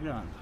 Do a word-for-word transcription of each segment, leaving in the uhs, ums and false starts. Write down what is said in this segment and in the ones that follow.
grabando.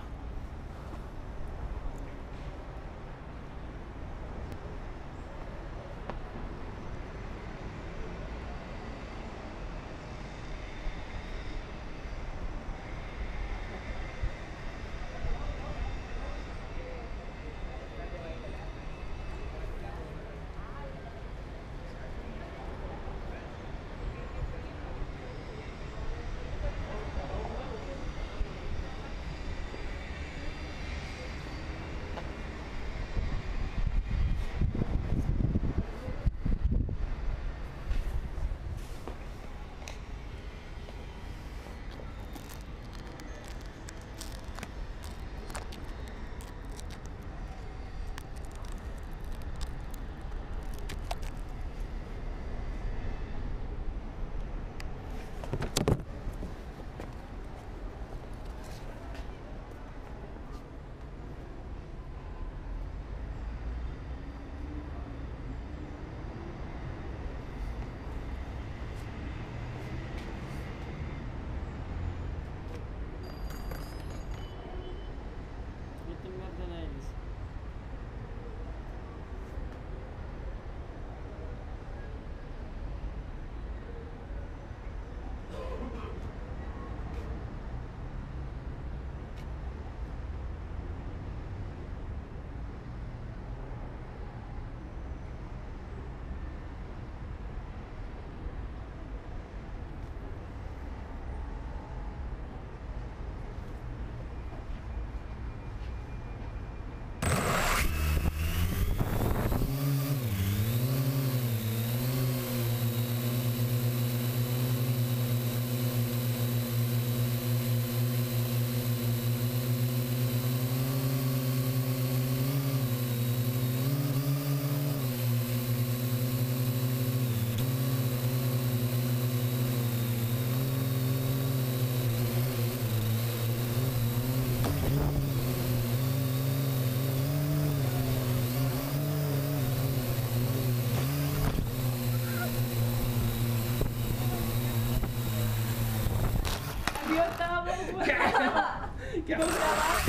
¿Qué pasa?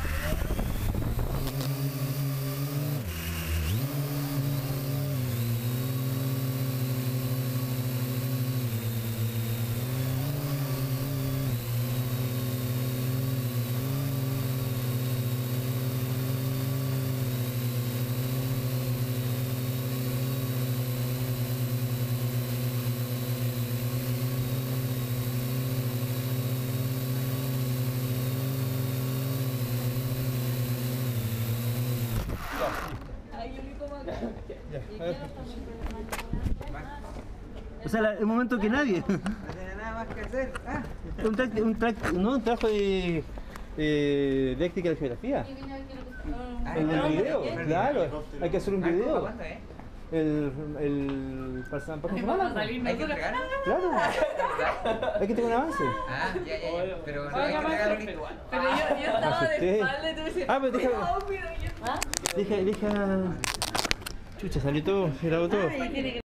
O sea, la- el momento que nadie. No tiene nada más que hacer. Ah. Un, track, un, track, no, un trabajo de eh, didáctica de geografía. El del video, claro. Hay que hacer un video. ¿Cuánto es? El. el. para San Pablo. ¿Hay que entregarlo? Claro. Hay que tener un avance. Ah, ya, ya, ya. Pero no hay que entregarlo ni. Pero yo, yo estaba de Asusté. espalda y tú decías, Ah, pero deja. "Oh, mira, yo-". ¿Ah? Deja, deja. Chucha, salió todo, se grabó todo.